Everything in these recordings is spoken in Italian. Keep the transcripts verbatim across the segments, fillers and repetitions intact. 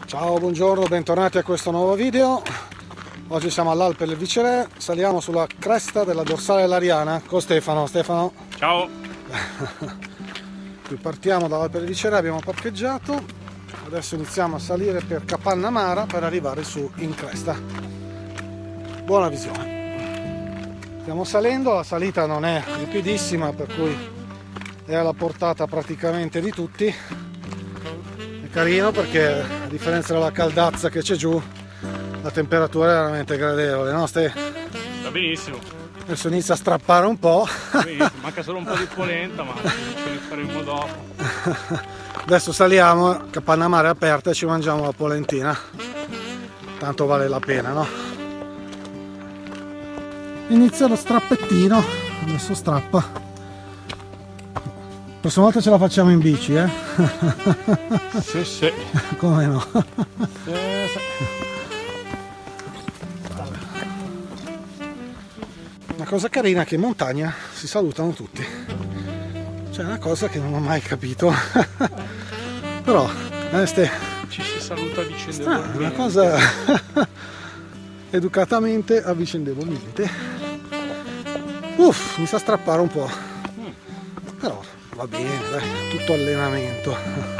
Ciao, buongiorno, bentornati a questo nuovo video. Oggi siamo all'Alpe del Viceré, saliamo sulla cresta della dorsale lariana con Stefano. Stefano. Ciao. Qui partiamo dall'Alpe del Viceré, abbiamo parcheggiato, adesso iniziamo a salire per Capanna Mara per arrivare su in cresta. Buona visione. Stiamo salendo, la salita non è ripidissima, per cui è alla portata praticamente di tutti. Carino perché a differenza della caldazza che c'è giù, la temperatura è veramente gradevole, no Ste? Va benissimo. Adesso inizia a strappare un po'. Benissimo. Manca solo un po' di polenta, ma ce ne faremo dopo. Adesso saliamo, Capanna Mara è aperta e ci mangiamo la polentina. Tanto vale la pena, no? Inizia lo strappettino, adesso strappa. La prossima volta ce la facciamo in bici, eh? Sì, sì. Come no? Sì, sì. Una cosa carina è che in montagna si salutano tutti. Cioè, è una cosa che non ho mai capito. Però, eh, ste... ci si saluta vicendevolmente. Strano, una cosa educatamente avvicendevolmente. Uff, mi sa strappare un po'. Però va bene, dai, tutto allenamento.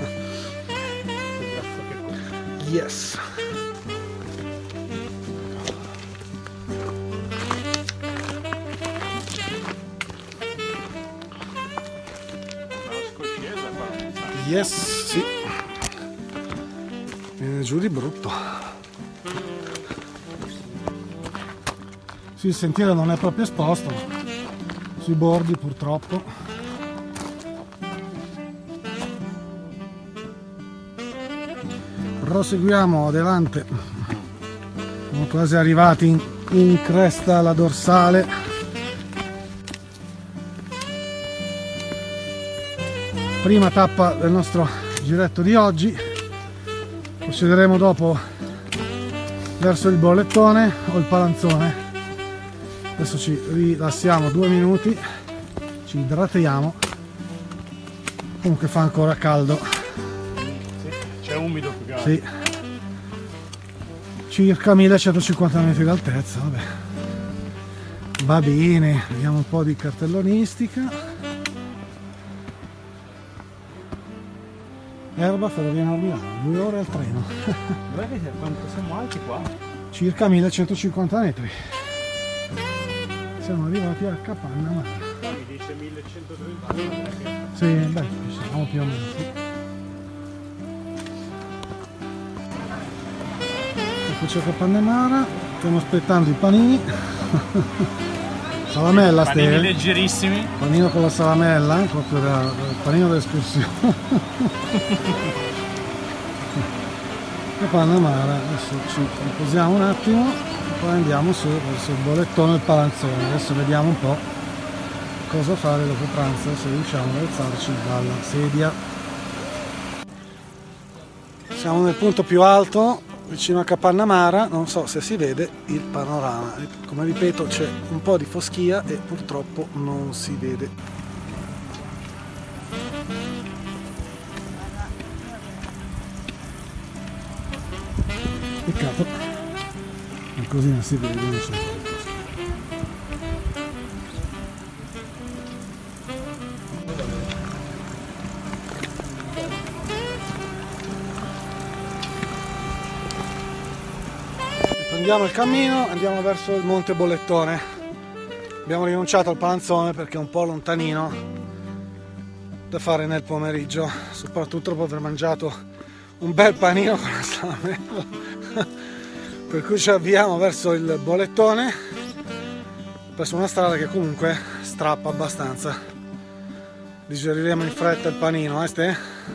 Yes. Yes, sì. Viene giù di brutto. Sì, il sentiero non è proprio esposto, sui bordi purtroppo. Proseguiamo adelante, siamo quasi arrivati in, in cresta alla dorsale. Prima tappa del nostro giretto di oggi, procederemo dopo verso il bollettone o il palanzone. Adesso ci rilassiamo due minuti, ci idratiamo, comunque fa ancora caldo. È umido più che altro. Sì. Circa millecentocinquanta metri d'altezza, vabbè. Va bene, vediamo un po' di cartellonistica. Erba Ferrovia Milano, due ore al treno. Guarda quanto siamo alti qua. Circa millecentocinquanta metri. Siamo arrivati a Capanna Mara. Mi dice millecentotrenta. Sì, beh, siamo più o meno. Sì. C'è Capanna Mara, stiamo aspettando i panini. Salamella, panini Ste. leggerissimi. Panino con la salamella, proprio da, il panino dell'escursione. Capanna Mara, adesso ci riposiamo un attimo e poi andiamo su verso il bollettone e il palanzone. Adesso vediamo un po' cosa fare dopo pranzo, se riusciamo ad alzarci dalla sedia. Siamo nel punto più alto, vicino a Capanna Mara, non so se si vede il panorama. Come ripeto, c'è un po' di foschia e purtroppo non si vede. Peccato, e così non si vede, non so. Prendiamo il cammino, andiamo verso il Monte Bollettone. Abbiamo rinunciato al palanzone perché è un po' lontanino da fare nel pomeriggio, soprattutto dopo aver mangiato un bel panino con la salamella. Per cui ci avviamo verso il Bollettone, verso una strada che comunque strappa abbastanza. Digeriremo in fretta il panino, eh Ste?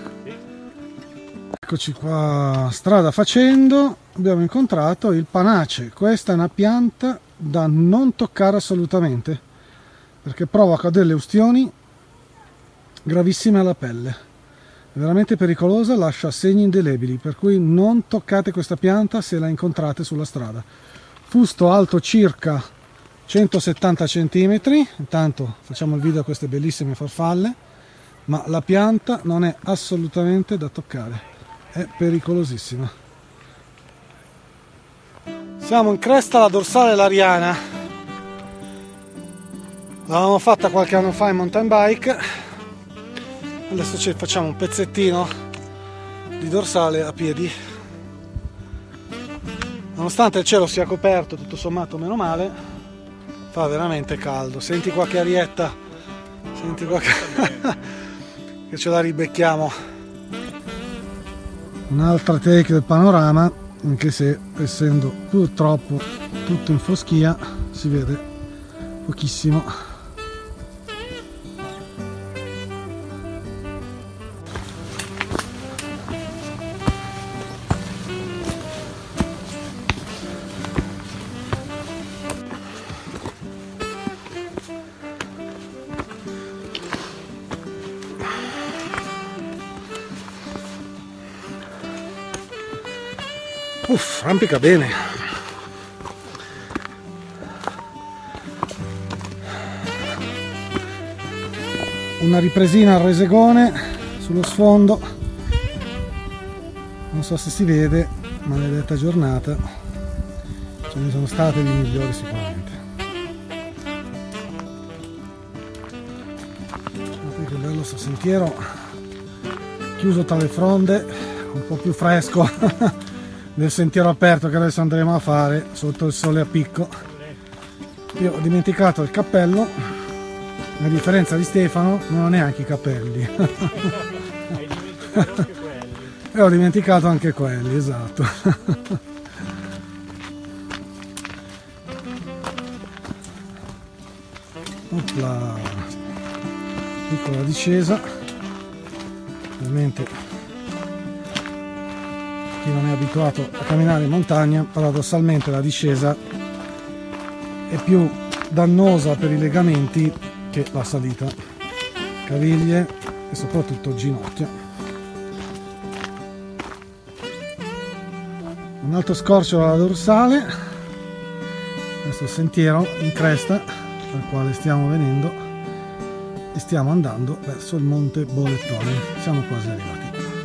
Eccoci qua, strada facendo, abbiamo incontrato il panace. Questa è una pianta da non toccare assolutamente perché provoca delle ustioni gravissime alla pelle, è veramente pericolosa, lascia segni indelebili, per cui non toccate questa pianta se la incontrate sulla strada. Fusto alto circa centosettanta centimetri, intanto facciamo il video a queste bellissime farfalle, ma la pianta non è assolutamente da toccare, è pericolosissima. Siamo in cresta alla dorsale Lariana. L'avevamo fatta qualche anno fa in mountain bike. Adesso ci facciamo un pezzettino di dorsale a piedi. Nonostante il cielo sia coperto, tutto sommato meno male, fa veramente caldo. Senti qualche arietta, senti qualche che ce la ribecchiamo. Un'altra take del panorama, anche se essendo purtroppo tutto in foschia si vede pochissimo. Uff, rampica bene. Una ripresina al resegone sullo sfondo. Non so se si vede, maledetta giornata. Ce ne sono state di migliori sicuramente. Guardate che bello sto sentiero, chiuso tra le fronde, un po' più fresco del sentiero aperto che adesso andremo a fare sotto il sole a picco. Io ho dimenticato il cappello, a differenza di Stefano non ho neanche i capelli. Hai dimenticato anche quelli. E ho dimenticato anche quelli, esatto. Opla. Piccola discesa, ovviamente chi non è abituato a camminare in montagna, paradossalmente la discesa è più dannosa per i legamenti che la salita, caviglie e soprattutto ginocchia. Un altro scorcio alla dorsale, questo è il sentiero in cresta dal quale stiamo venendo e stiamo andando verso il monte Bolettone. Siamo quasi arrivati.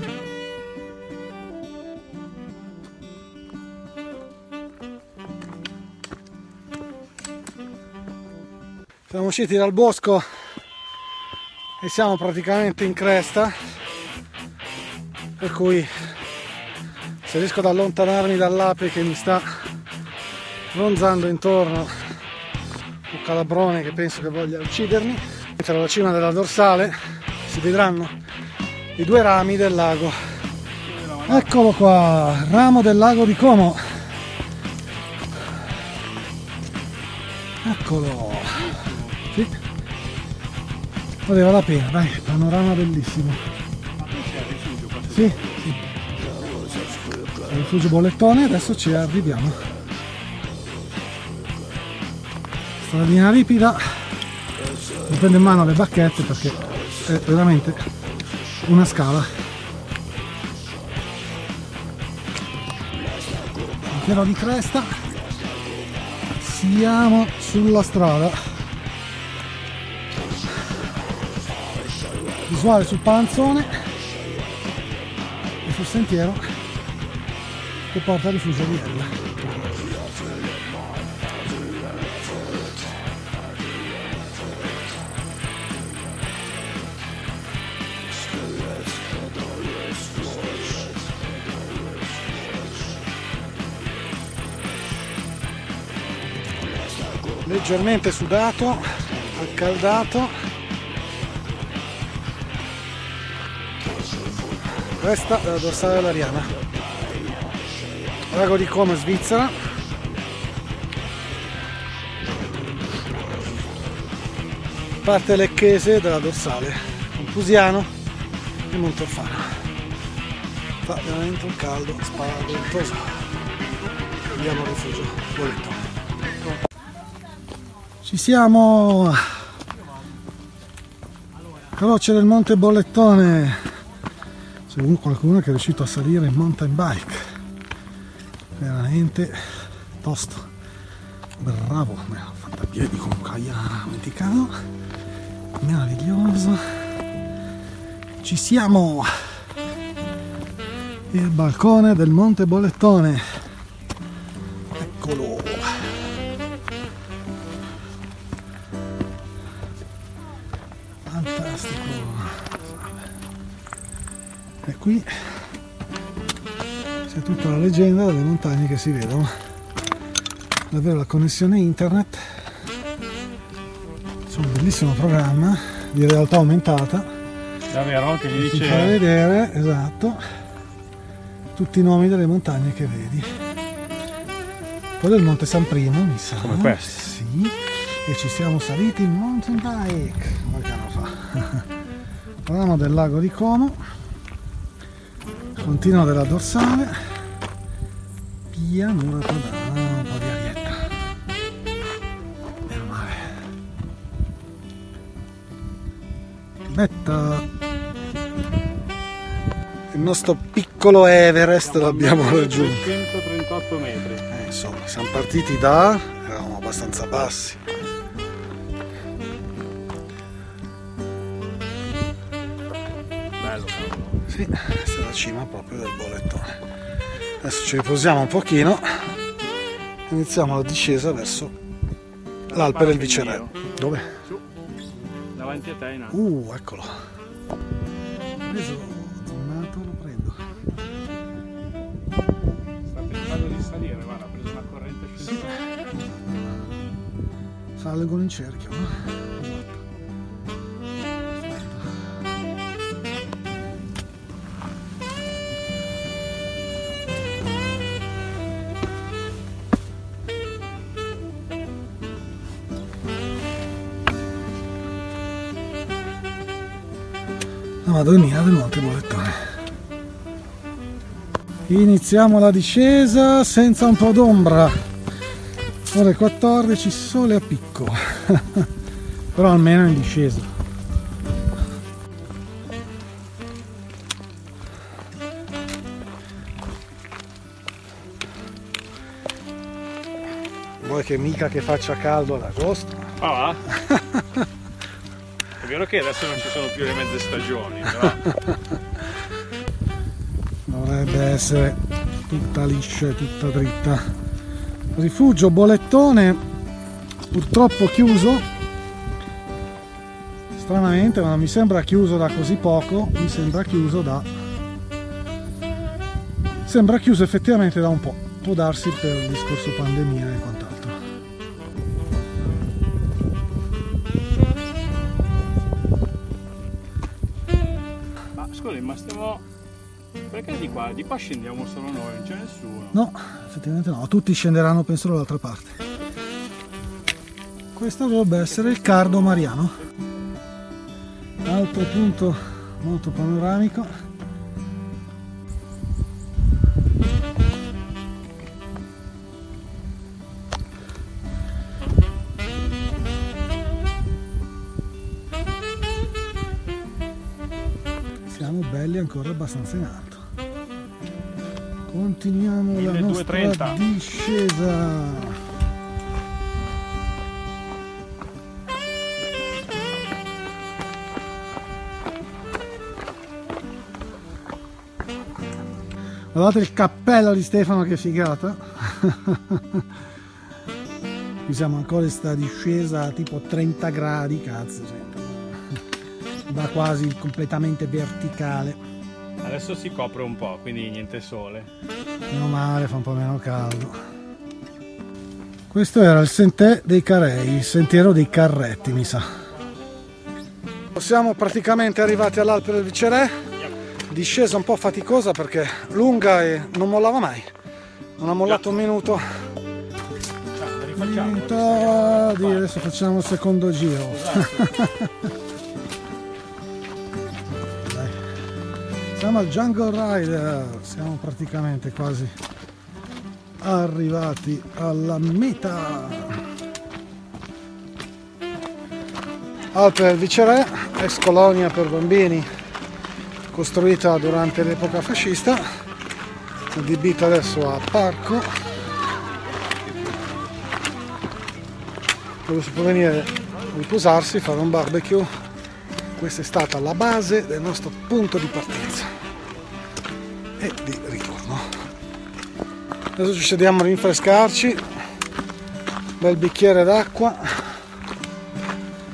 Siamo usciti dal bosco e siamo praticamente in cresta, per cui se riesco ad allontanarmi dall'ape che mi sta ronzando intorno, un calabrone che penso che voglia uccidermi, mentre alla cima della dorsale si vedranno i due rami del lago. Eccolo qua, ramo del lago di Como. Eccolo. Sì, valeva la pena, dai, panorama bellissimo. Sì, sì. Il rifugio Bolettone, adesso ci arriviamo. Stradina ripida, mi prendo in mano le bacchette perché è veramente una scala. Pieno di cresta, siamo sulla strada. Visuale sul palanzone e sul sentiero che porta al rifugio di Ella. Leggermente sudato, accaldato. Questa è la dorsale Lariana, lago di Como, Svizzera. Parte lecchese della dorsale, Pusiano e Montorfano. Fa veramente un caldo spaventoso. Andiamo al rifugio Bolettone. Ci siamo! Croce del monte Bolettone. C'è qualcuno che è riuscito a salire in mountain bike, veramente tosto, bravo, me l'ho fatta a piedi comunque, io non ho dimenticato, meraviglioso. Ci siamo, il balcone del monte Bolettone, eccolo. qui c'è tutta la leggenda delle montagne che si vedono. Davvero la connessione internet, c'è un bellissimo programma di realtà aumentata davvero che gli ti dice fa vedere, esatto, tutti i nomi delle montagne che vedi. Quello è il Monte San Primo, mi sa. Come questo? Sì, e ci siamo saliti in mountain bike qualche anno fa. Parliamo del lago di Como, continuo della dorsale, pianura padana, un po' di arietta. Meno male. Metta. Il nostro piccolo Everest l'abbiamo raggiunto. centotrentotto metri. Eh, insomma, siamo partiti da... eravamo abbastanza bassi. Bello, cavolo. Sì, questa è la cima proprio del bolettone. Adesso ci riposiamo un pochino. Iniziamo la discesa verso l'Alpe del Viceré. Dove? Su, davanti a te in alto. Uh, eccolo. Preso, tornato, lo prendo. Sta pensando di salire, guarda, ha preso una corrente scendente. Salgono in cerchio, no? Esatto. La Madonnina del Monte Bolettone. Iniziamo la discesa senza un po' d'ombra. Ore quattordici, sole a picco. Però almeno in discesa. Vuoi che mica che faccia caldo ad agosto? Ah, va? È vero che adesso non ci sono più le mezze stagioni, però Dovrebbe essere tutta liscia e tutta dritta. Rifugio Bolettone purtroppo chiuso. Stranamente, ma non mi sembra chiuso da così poco, mi sembra chiuso da... Sembra chiuso effettivamente da un po'. Può darsi per il discorso pandemia e quant'altro. scusi, ma stiamo... perché di qua? Di qua scendiamo solo noi, non c'è nessuno. No, effettivamente no, tutti scenderanno penso dall'altra parte. Questo dovrebbe essere il Cardo Mariano. Altro punto molto panoramico. Siamo belli ancora abbastanza in alto. Continuiamo la nostra discesa. Guardate il cappello di Stefano, che figata. Qui siamo ancora in sta discesa a tipo trenta gradi, cazzo, da quasi completamente verticale. Adesso si copre un po', quindi niente sole. Meno male, fa un po' meno caldo. Questo era il Sentier dei Carrei, il sentiero dei carretti, mi sa. Siamo praticamente arrivati all'Alpe del Viceré. Discesa un po' faticosa perché lunga e non mollava mai. Non ha mollato un minuto. Niente di, adesso facciamo il secondo giro. Dai. Siamo al Jungle Rider, siamo praticamente quasi arrivati alla meta. Alpe del Viceré, ex colonia per bambini, costruita durante l'epoca fascista, adibita adesso a parco, dove si può venire a riposarsi, fare un barbecue. Questa è stata la base del nostro punto di partenza e di ritorno. Adesso ci sediamo a rinfrescarci, bel bicchiere d'acqua.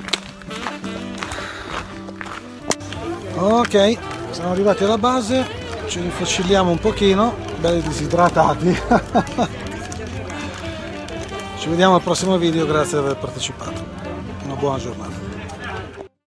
Ok, siamo arrivati alla base. ci rifocilliamo un pochino, belli disidratati. Ci vediamo al prossimo video, grazie di aver partecipato. Una buona giornata.